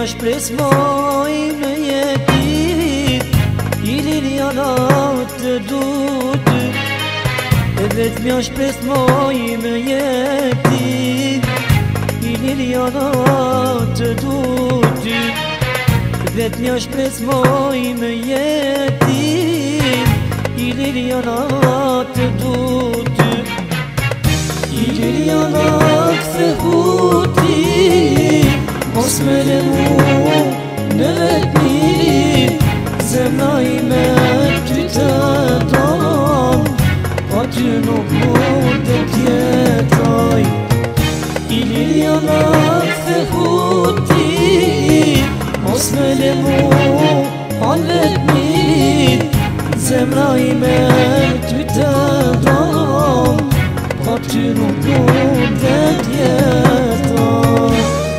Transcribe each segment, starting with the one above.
shpres moj në jetit, I Liliana të du ty. E vetë mja shpres moj në jetit, I Liliana të du ty. Vetë mja shpres moj në jetit, I Liliana të du ty. I Liliana këthe huti, mos me lemu në vetë mirit, zemra ime ty të don, pa ty nuk mund të tjetoj. I Liliana këthe huti, mos me lemu në vetë mirit, zemra ime ty të don, pa ty nuk mund të tjetoj.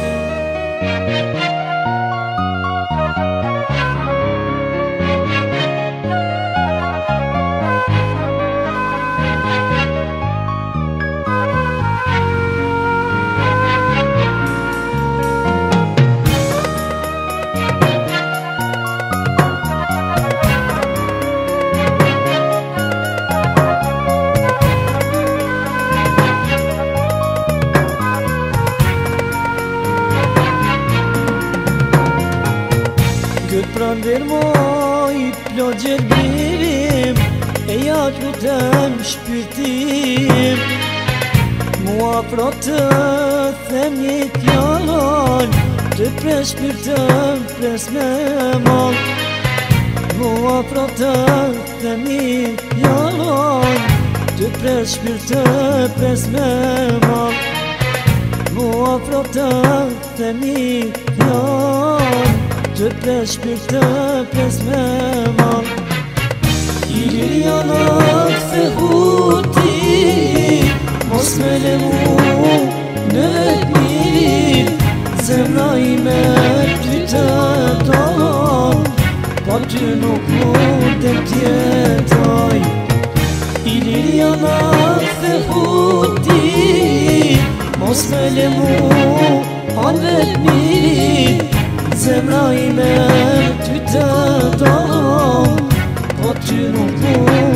Këtë prander moj, plot gjerbirim, e ja lutem shpirtim. Mua pro të them një fjalon, të pres shpirtëm, pres me mal. Mua pro të them një fjalon, të pres shpirtëm, pres me mal. Mua pro të them një fjalon, të pres shpirtë, pres me mal. I Liliana këthe huti, mos me lemu në vetë mirit, zemra ime ty të don, pa ty nuk mund të tjetoj. I Liliana këthe huti, mos me lemu në vetë mirit, zemra ime ty të don, pa ty nuk mund